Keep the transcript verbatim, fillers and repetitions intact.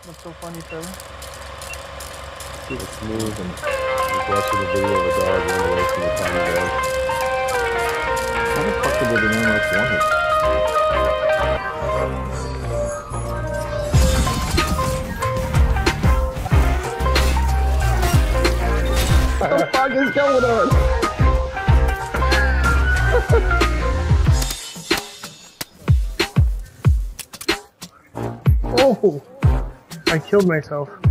What's so funny, Trevor? It's smooth and just watching a video of a dog run away from a tiny dog. How the fuck did the name like one? What the fuck is going on? Oh! I killed myself.